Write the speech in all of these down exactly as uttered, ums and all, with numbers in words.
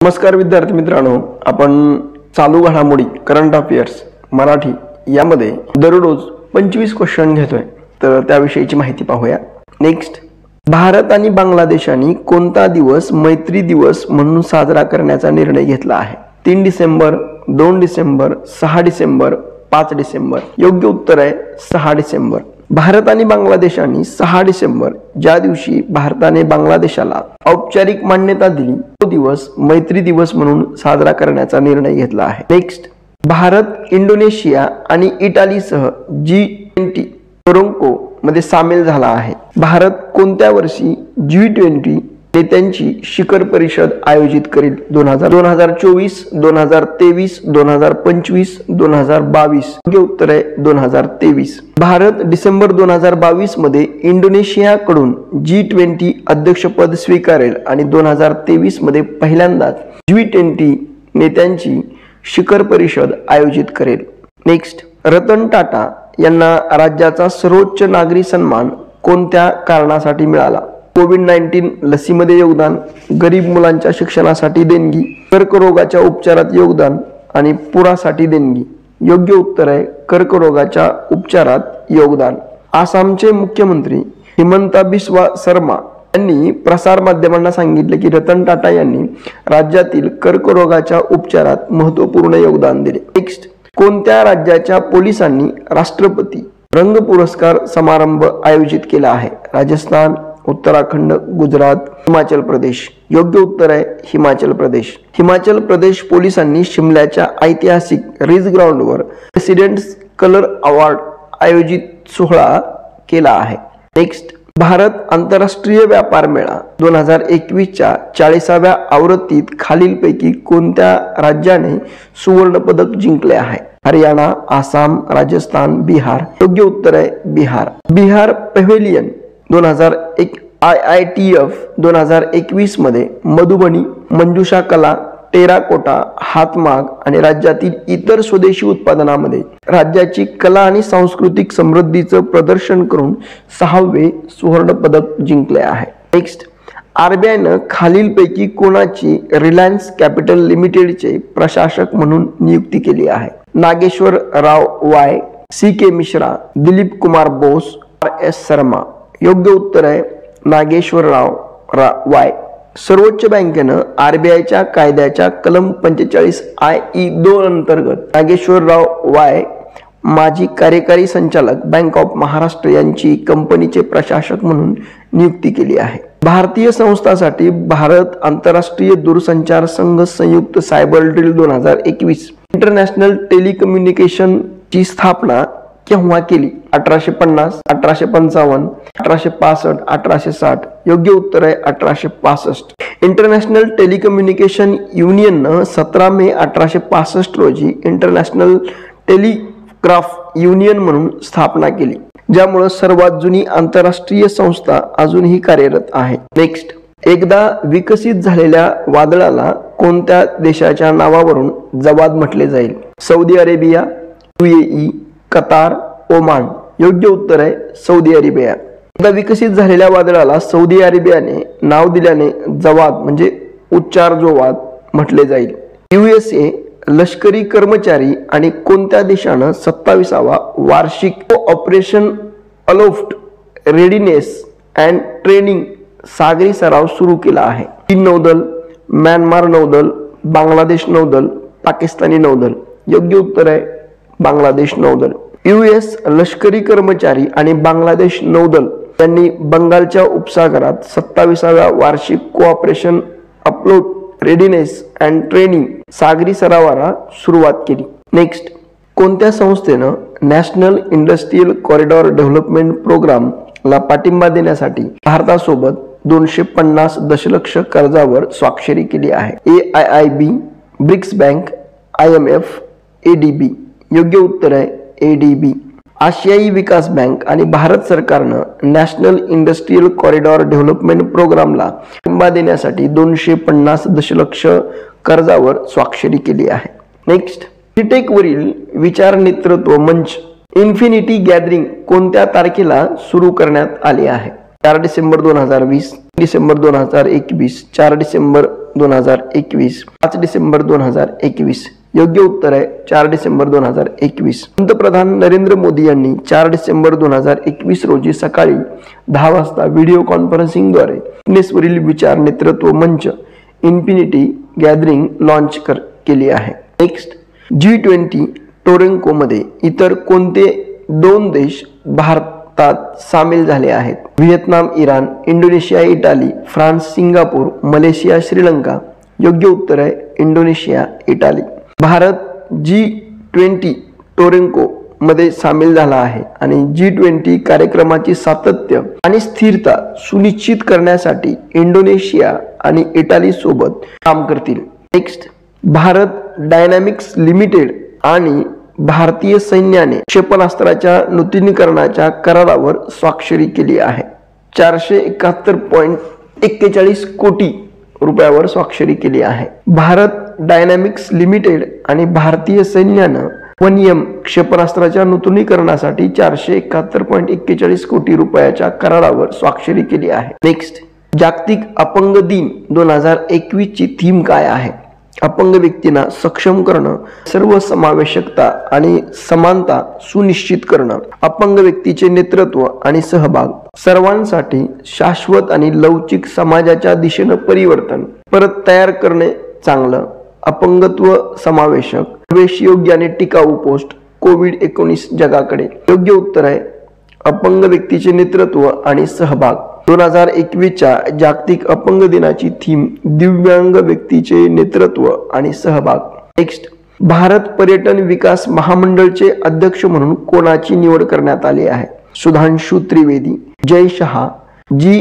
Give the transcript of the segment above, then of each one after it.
नमस्कार विद्यार्थी मित्रांनो, आपण चालू घडामोडी करंट अफेअर्स मराठी यामध्ये दररोज पंचवीस क्वेश्चन घेतोय, तर त्याविषयीची माहिती पाहूया। नेक्स्ट, भारत आणि बांगलादेशाने कोणता दिवस मैत्री दिवस म्हणून साजरा करण्याचा निर्णय घेतला आहे? तीन डिसेंबर, दोन डिसेंबर, सहा डिसेंबर, पाच डिसेंबर। योग्य उत्तर आहे सहा डिसेंबर। भारत आणि बांगलादेशाने सहा डिसेंबर ज्या दिवशी भारताने बांगलादेशाला औपचारिक मान्यता दिली तो दिवस मैत्री दिवस म्हणून साजरा करण्याचा निर्णय घेतला आहे। नेक्स्ट, भारत इंडोनेशिया आणि इटालीसह जी ट्वेंटी टोरंटो मध्ये सामील झाला आहे। भारत कोणत्या वर्षी जी ट्वेंटी नेत्यांची शिखर परिषद आयोजित करेल? दोन हजार दोन हजार चोवीस, दोन हजार तेवीस, दोन हजार पंचवीस, दोन हजार बावीस। योग्य उत्तर आहे दोन हजार तेवीस। भारत डिसेंबर दोन हजार बावीस मध्ये इंडोनेशियाकडून जी ट्वेंटी अध्यक्षपद स्वीकारेल आणि दोन हजार तेवीस मध्ये पहिल्यांदाच जी ट्वेंटी नेत्यांची शिखर परिषद आयोजित करेल। नेक्स्ट, रतन टाटा यांना राज्याचा सर्वोच्च नागरी सन्मान कोणत्या कारणासाठी मिळाला? कोविड नाईन्टीन लसीमध्ये योगदान, गरीब मुलांच्या शिक्षणासाठी देणगी, कर्करोगाच्या उपचारात योगदान आणि पुरासाठी देणगी। योग्य उत्तर आहे कर्करोगाच्या उपचारात योगदान। आसामचे मुख्यमंत्री हिमंता बिस्वा शर्मा यांनी प्रसार माध्यमांना सांगितले की रतन टाटा यांनी राज्यातील कर्करोगाच्या उपचारात महत्त्वपूर्ण योगदान दिले। नेक्स्ट, कोणत्या राज्याच्या पोलिसांनी राष्ट्रपती रंग पुरस्कार समारंभ आयोजित केला आहे? राजस्थान, उत्तराखंड, गुजरात, हिमाचल प्रदेश। योग्य उत्तर आहे हिमाचल प्रदेश। हिमाचल प्रदेश पोलिसांनी शिमल्याच्या ऐतिहासिक रिज ग्राउंडवर प्रेसिडेंट्स कलर अवॉर्ड आयोजित सोहळा केला आहे। नेक्स्ट, भारत आंतरराष्ट्रीय व्यापार मेळा दोन हजार एकवीसच्या चाळीसाव्या आवृत्तीत खालीलपैकी कोणत्या राज्याने सुवर्ण पदक जिंकले आहे? हरियाणा, आसाम, राजस्थान, बिहार। योग्य उत्तर आहे बिहार। बिहार पॅव्हेलियन दोन हजार एक आय आय टी एफ दोन हजार एकवीस मध्ये मधुबनी, मंजुषा कला, टेराकोटा, हातमाग आणि राज्यातील इतर स्वदेशी उत्पादनामध्ये राज्याची कला आणि सांस्कृतिक समृद्धीचं प्रदर्शन करून सहावे सुवर्ण पदक जिंकले आहे। नेक्स्ट, आरबीआयनं खालीलपैकी कोणाची रिलायन्स कॅपिटल लिमिटेडचे प्रशासक म्हणून नियुक्ती केली आहे? Nageshwar Rao Y, C K Mishra, Dilip Kumar Bose, R S Sharma. योग्य उत्तर आहे नागेश्वरराव वाय। सर्वोच्च बँकेनं आरबीआयच्या कायद्याच्या कलम पंचेचाळीस आय ई दोन अंतर्गत नागेश्वरराव वाय माजी कार्यकारी संचालक बँक ऑफ महाराष्ट्र यांची कंपनीचे प्रशासक म्हणून नियुक्ती केली आहे। भारतीय संस्थांसाठी भारत आंतरराष्ट्रीय दूरसंचार संघ संयुक्त सायबर ड्रिल दोन हजार एकवीस इंटरनॅशनल टेलिकम्युनिकेशन ची स्थापना केव्हा केली? अठराशे पन्नास, अठराशे पंचावन्न, अठराशे पासष्ट, अठराशे साठ। योग्य उत्तर आहे अठराशे पासष्ट। इंटरनॅशनल टेलिकम्युनिकेशन युनियननं सतरा मे अठराशे पासष्ट रोजी इंटरनॅशनल टेलिग्राफ युनियन म्हणून स्थापना केली, ज्यामुळे सर्वात जुनी आंतरराष्ट्रीय संस्था अजूनही कार्यरत आहे। नेक्स्ट, एकदा विकसित झालेल्या वादळाला कोणत्या देशाच्या नावावरून जवाद म्हटले जाईल? Saudi Arabia, UAE, Qatar, Oman. योग्य उत्तर आहे सौदी अरेबिया। एकदा विकसित झालेल्या वादळाला सौदी अरेबियाने नाव दिल्याने जवाद म्हणजे उच्चार जो वाद म्हटले जाईल। यूएसए लष्करी कर्मचारी आणि कोणत्या देशानं सत्तावीसावा वार्षिक ऑपरेशन अलोफ्ट रेडिनेस अँड ट्रेनिंग सागरी सराव सुरू केला आहे? चीन नौदल, म्यानमार नौदल, बांगलादेश नौदल, पाकिस्तानी नौदल। योग्य उत्तर आहे बांगलादेश नौदल। यूएस लष्करी कर्मचारी आणि बांगलादेश नौदल यांनी बंगालच्या उपसागरात सत्तावीसाव्या वार्षिक cooperation afloat readiness and training सागरी सरावाला सुरुवात केली। नेक्स्ट, कोणत्या संस्थेनं नॅशनल इंडस्ट्रियल कॉरिडॉर डेव्हलपमेंट प्रोग्रामला पाठिंबा देण्यासाठी भारतासोबत दोनशे पन्नास दशलक्ष कर्जावर स्वाक्षरी केली आहे? A I I B, BRICS bank, I M F, A D B. योग्य उत्तर आहे ए डी बी। आशियाई विकास बँक आणि भारत सरकारनं नॅशनल इंडस्ट्रियल कॉरिडॉर डेव्हलपमेंट प्रोग्रामला पाठिंबा देण्यासाठी दोनशे पन्नास दशलक्ष कर्जावर स्वाक्षरी केली आहे। नेक्स्ट, सीटेक वरील विचार नेतृत्व मंच इन्फिनिटी गॅदरिंग कोणत्या तारखेला सुरू करण्यात आली आहे? चार डिसेंबर दोन हजार वीस, डिसेंबर दोन हजार एकवीस, चार डिसेंबर दोन हजार एकवीस, पाच डिसेंबर दोन हजार एकवीस. योग्य उत्तर आहे चार डिसेंबर दोन हजार एकवीस. पंतप्रधान नरेंद्र मोदी यांनी चार डिसेंबर दोन हजार एकवीस रोजी सकाळी दहा वाजता व्हिडिओ कॉन्फरन्सिंगद्वारे फिटनेसवरील विचार नेतृत्व मंच इन्फिनिटी गॅदरिंग लॉन्च कर केली आहे. नेक्स्ट, जी ट्वेंटी टोरेंकोमध्ये इतर कोणते दोन देश भारतात सामील झाले आहेत? Vietnam, Iran, Indonesia, Italy, France, Singapore, Malaysia, Sri Lanka. योग्य उत्तर आहे Indonesia, Italy. Bharat G twenty टोरेंको मध्ये सामील झाला आहे आणि जी ट्वेंटी कार्यक्रमाची सातत्य आणि स्थिरता सुनिश्चित करण्यासाठी इंडोनेशिया आणि इटाली सोबत काम करतील. नेक्स्ट, भारत डायनॅमिक्स लिमिटेड आणि भारतीय सैन्याने क्षेपणास्त्राच्या नूतनीकरणाच्या करारावर स्वाक्षरी केली आहे. चारशे एकाहत्तर पॉईंट एक्केचाळीस कोटी रुपयावर स्वाक्षरी केली आहे. भारत डायनॅमिक्स लिमिटेड आणि भारतीय सैन्यानं वन एम क्षेपणास्त्राच्या नूतनीकरणासाठी चारशे एकाहत्तर पॉईंट एक्केचाळीस कोटी रुपयाच्या करारावर स्वाक्षरी केली आहे. नेक्स्ट, जागतिक अपंग दिन दोन हजार एकवीस ची थीम काय आहे? अपंग व्यक्तींना सक्षम करणं, सर्वसमावेशकता आणि समानता सुनिश्चित करणं, अपंग व्यक्तीचे नेतृत्व आणि सहभाग, सर्वांसाठी शाश्वत आणि लवचिक समाजाच्या दिशेनं परिवर्तन, परत तयार करणे चांगलं, अपंगत्व समावेशक, प्रवेशयोग्य आणि टिकाऊ पोस्ट, कोविड एकोणीस जगाकडे. योग्य उत्तर आहे अपंग व्यक्तीचे नेतृत्व आणि सहभाग. दोन हजार एकवीसच्या जागतिक अपंग दिनाची थीम दिव्यांग व्यक्तीचे नेतृत्व आणि सहभाग. नेक्स्ट, भारत पर्यटन विकास महामंडळचे अध्यक्ष म्हणून कोणाची निवड करण्यात आली आहे? सुधांशु त्रिवेदी, जय शहा, जी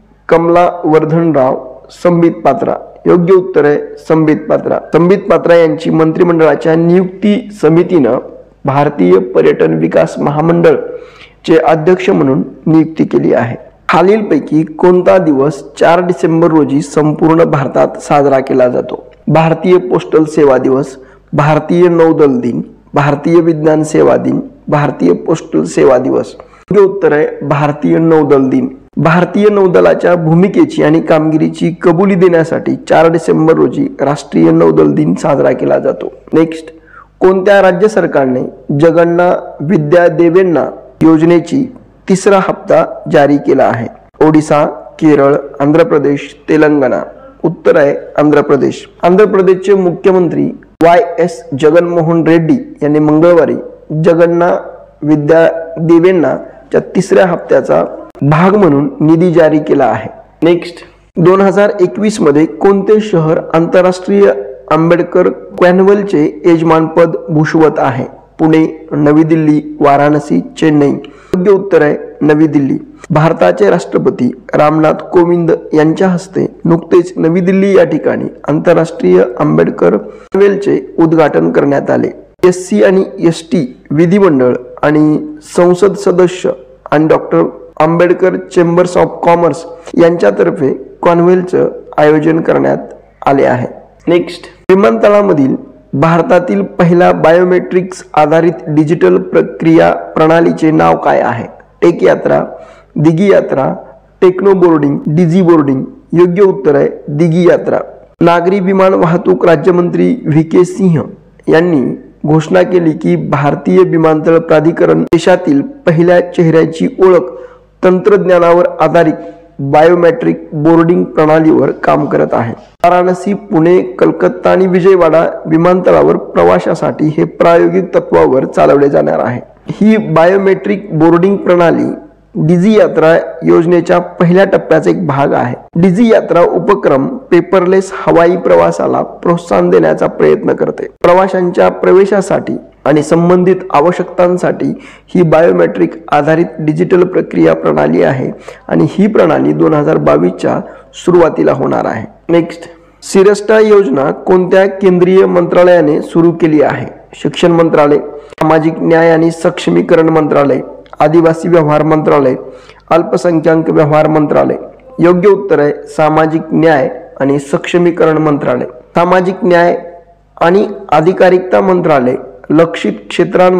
कमलावर्धनराव, संबित पात्रा. योग्य उत्तर आहे संबित पात्रा. संबित पात्रा यांची मंत्रिमंडळाच्या नियुक्ती समितीनं भारतीय पर्यटन विकास महामंडळ चे अध्यक्ष म्हणून नियुक्ती केली आहे. खालीलपैकी कोणता दिवस चार डिसेंबर रोजी संपूर्ण भारतात साजरा केला जातो? भारतीय पोस्टल सेवा दिवस, भारतीय नौदल दिन, भारतीय विज्ञान सेवा दिन, भारतीय पोस्टल सेवा दिवस. योग्य उत्तर आहे भारतीय नौदल दिन. भारतीय नौदलाच्या भूमिकेची आणि कामगिरीची कबुली देण्यासाठी चार डिसेंबर रोजी राष्ट्रीय नौदल दिन साजरा केला जातो. नेक्स्ट, कोणत्या राज्य सरकारने जगन्ना विद्या देवेंना योजनेची तिसरा हप्ता जारी केला आहे? ओडिसा, केरळ, आंध्र प्रदेश, तेलंगणा. उत्तर आहे आंध्र प्रदेश. आंध्र प्रदेशचे मुख्यमंत्री वाय एस जगनमोहन रेड्डी यांनी मंगळवारी जगन्ना विद्या देवेंना च्या तिसऱ्या हप्त्याचा भाग म्हणून निधी जारी केला आहे. नेक्स्ट, दोन हजार एकवीस मध्ये कोणते शहर आंतरराष्ट्रीय आंबेडकर कॉन्व्हेलचे यजमानपद भूषवत आहे? पुणे, नवी दिल्ली, वाराणसी, चेन्नई. योग्य उत्तर आहे नवी दिल्ली. भारताचे राष्ट्रपती रामनाथ कोविंद यांच्या हस्ते नुकतेच नवी दिल्ली या ठिकाणी आंतरराष्ट्रीय आंबेडकर कॉन्व्हेलचे उद्घाटन करण्यात आले. एस सी आणि एस टी विधिमंडळ आणि संसद सदस्य आणि doctor Ambedkar chambers of commerce यांच्यातर्फे कॉन्व्हेलचं आयोजन करण्यात आले आहे. नेक्स्ट, विमानतळामधील भारतातील पहिला बायोमेट्रिक्स आधारित डिजिटल प्रक्रिया प्रणालीचे नाव काय आहे? टेक यात्रा, दिगी यात्रा, टेक्नो बोर्डिंग, डिजी बोर्डिंग. योग्य उत्तर आहे दिगी यात्रा. नागरी विमान वाहतूक राज्यमंत्री व्ही के सिंह यांनी घोषणा केली की भारतीय विमानतळ प्राधिकरण देशातील पहिल्या चेहऱ्याची ओळख तंत्रज्ञानावर आधारित बायोमेट्रिक बोर्डिंग प्रणालीवर काम करत आहे. वाराणसी, पुणे, कलकत्ता आणि विजयवाडा विमानतळावर प्रवाशासाठी हे प्रायोगिक तत्वावर चालवले जाणार आहे. ही बायोमेट्रिक बोर्डिंग प्रणाली डिजी यात्रा योजनेच्या पहिल्या टप्प्याचा एक भाग आहे. डिजी यात्रा उपक्रम पेपरलेस हवाई प्रवासाला प्रोत्साहन देण्याचा प्रयत्न करते. प्रवाशांच्या प्रवेशासाठी आणि संबंधित आवश्यकतांसाठी ही बायोमेट्रिक आधारित डिजिटल प्रक्रिया प्रणाली आहे आणि ही प्रणाली दोन हजार बावीसच्या सुरुवातीला होणार आहे. नेक्स्ट, सिरस्टा योजना कोणत्या केंद्रीय मंत्रालयाने सुरू केली आहे? शिक्षण मंत्रालय, सामाजिक न्याय आणि सक्षमीकरण मंत्रालय, आदिवासी व्यवहार मंत्रालय, अल्पसंख्याक व्यवहार मंत्रालय. योग्य उत्तर आहे सामाजिक न्याय आणि सक्षमीकरण मंत्रालय. सामाजिक न्याय आणि अधिकारिकता मंत्रालय लक्षित क्षेत्रांमध्ये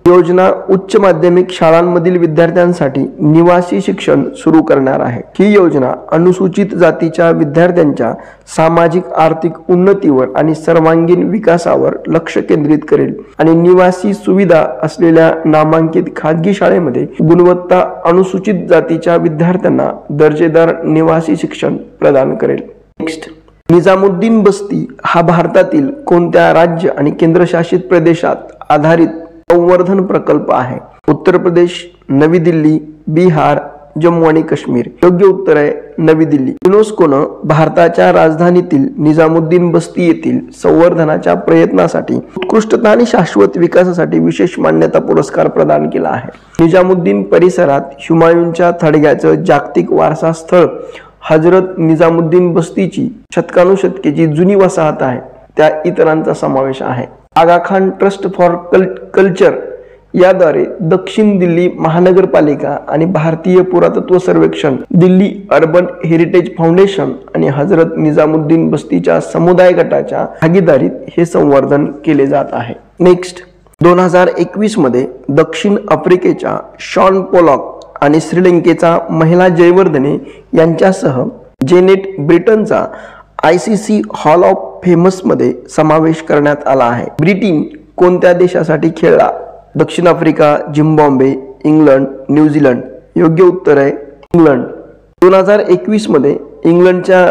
योजना उच्च माध्यमिक शाळांमधील विद्यार्थ्यांसाठी निवासी शिक्षण सुरू करणार आहे। ही योजना अनुसूचित जातीच्या विद्यार्थ्यांच्या सामाजिक आर्थिक उन्नतीवर आणि सर्वांगीण विकासावर लक्ष केंद्रित करेल आणि निवासी सुविधा असलेल्या नामांकित खाजगी शाळेमध्ये गुणवत्ता अनुसूचित जातीच्या विद्यार्थ्यांना दर्जेदार निवासी शिक्षण प्रदान करेल। नेक्स्ट, निजामुद्दीन बस्ती हा भारतातील कोणत्या राज्य आणि केंद्रशासित प्रदेशात आधारित संवर्धन प्रकल्प आहे? उत्तर प्रदेश, नवी दिल्ली, बिहार, जम्मू आणि काश्मीर। योग्य उत्तर आहे नवी दिल्ली। युनेस्कोनं भारताच्या राजधानीतील निजामुद्दीन बस्ती येथील संवर्धनाच्या प्रयत्नासाठी उत्कृष्टता आणि शाश्वत विकासासाठी विशेष मान्यता पुरस्कार प्रदान केला आहे। निजामुद्दीन परिसरात हुमायूनच्या थडग्याचं जागतिक वारसा स्थळ हजरत निजामुद्दीन बस्तीची शतकानुशतकेची जुनी वसाहत आहे, त्या इतरांचा समावेश आहे। Aga Khan trust for culture याद्वारे दक्षिण दिल्ली महानगरपालिका आणि भारतीय पुरातत्व सर्वेक्षण, दिल्ली अर्बन हेरिटेज फाउंडेशन आणि हजरत निजामुद्दीन बस्तीच्या समुदाय गटाच्या भागीदारीत हे संवर्धन केले जात आहे। नेक्स्ट, दोन हजार एकवीस मध्ये दक्षिण आफ्रिकेच्या शॉन पोलॉक आणि श्रीलंकेचा महिला जयवर्धने यांच्यासह जेनेट ब्रिटनचा I C C hall of famous मध्ये समावेश करण्यात आला आहे। ब्रिटन कोणत्या देशासाठी खेळला? दक्षिण आफ्रिका, झिम्बाब्वे, इंग्लंड, न्यूझीलंड। योग्य उत्तर आहे इंग्लंड। दोन हजार एकवीस मध्ये इंग्लंडच्या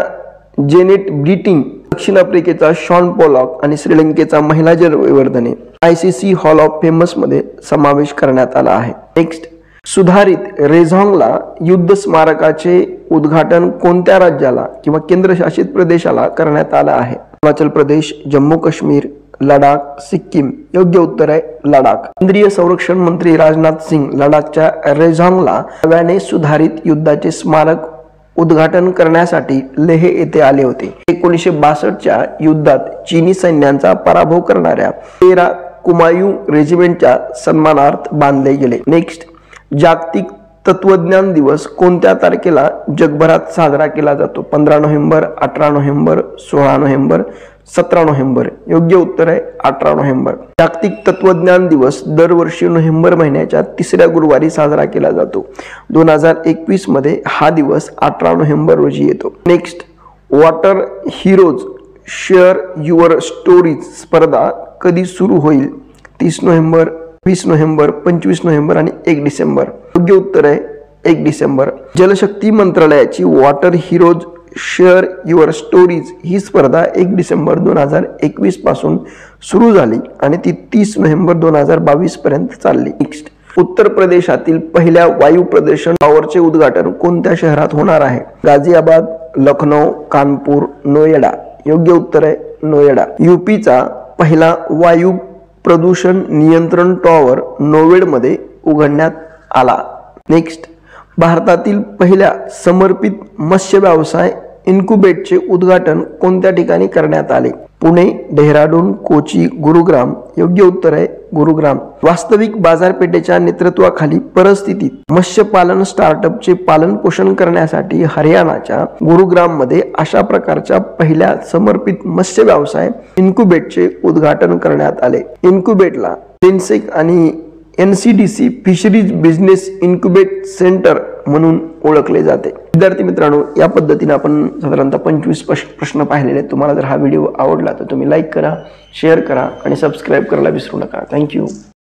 जेनेट ब्रिटन, दक्षिण आफ्रिकेचा शॉन पोलॉक आणि श्रीलंकेचा Mahela Jayawardene I C C hall of famous मध्ये समावेश करण्यात आला आहे। नेक्स्ट, सुधारित रेझॉंगला युद्ध स्मारकाचे उद्घाटन कोणत्या राज्याला किंवा केंद्रशासित प्रदेशाला करण्यात आलं आहे? हिमाचल प्रदेश, जम्मू काश्मीर, लडाख, सिक्कीम। योग्य उत्तर आहे लडाख। केंद्रीय संरक्षण मंत्री राजनाथ सिंग लडाखच्या रेझॉंगला नव्याने सुधारित युद्धाचे स्मारक उद्घाटन करण्यासाठी लेह येथे आले होते। एकोणीसशे बासष्टच्या युद्धात चीनी सैन्यांचा पराभव करणाऱ्या तेरा कुमायूं रेजिमेंटच्या सन्मानार्थ बांधले गेले। नेक्स्ट, जागतिक तत्वज्ञान दिवस कोणत्या तारखेला जगभरात साजरा केला जातो? पंधरा नोव्हेंबर, अठरा नोव्हेंबर, सोळा नोव्हेंबर, सतरा नोव्हेंबर। योग्य उत्तर आहे अठरा नोव्हेंबर। जागतिक तत्वज्ञान दिवस दरवर्षी नोव्हेंबर महिन्याच्या तिसऱ्या गुरुवारी साजरा केला जातो। दोन हजार एकवीस मध्ये हा दिवस अठरा नोव्हेंबर रोजी येतो। Next, water heroes share your stories स्पर्धा कधी सुरू होईल? तीस नोव्हेंबर, वीस नोव्हेंबर, पंचवीस नोव्हेंबर आणि एक डिसेंबर। योग्य उत्तर आहे एक डिसेंबर। जलशक्ती मंत्रालयाची water heroes share your stories ही स्पर्धा एक डिसेंबर दोन हजार एकवीस पासून सुरू झाली आणि ती तीस नोव्हेंबर दोन हजार बावीस पर्यंत चालली। नेक्स्ट, उत्तर प्रदेशातील पहिल्या वायू प्रदूषण टॉवरचे उद्घाटन कोणत्या शहरात होणार आहे? गाझियाबाद, लखनौ, कानपूर, नोएडा। योग्य उत्तर आहे नोएडा। यूपीचा पहिला वायू प्रदूषण नियंत्रण टॉवर नोएडामध्ये उघडण्यात आला। नेक्स्ट, भारतातील पहिल्या समर्पित मत्स्य व्यवसाय इन्क्युबेटरचे उद्घाटन कोणत्या ठिकाणी करण्यात आले? पुणे, डेहराडून, कोची, गुरुग्राम। योग्य उत्तर आहे गुरुग्राम। वास्तविक बाजारपेठेच्या नेतृत्वाखाली परिस्थितीत मत्स्यपालन स्टार्टअपचे पालन पोषण करण्यासाठी हरियाणाच्या गुरुग्राम मध्ये अशा प्रकारच्या पहिल्या समर्पित मत्स्य व्यवसाय इन्क्युबेटरचे उद्घाटन करण्यात आले। इन्क्युबेटरला सेन्सेक आणि N C D C fisheries business incubate centre म्हणून ओळखले जाते। विद्यार्थी मित्रांनो, या पद्धतीने आपण साधारणतः पंचवीस प्रश्न पाहिलेले आहेत। तुम्हाला जर हा व्हिडिओ आवडला तर तुम्ही लाईक करा, शेअर करा आणि सबस्क्राईब करायला विसरू नका। थँक्यू।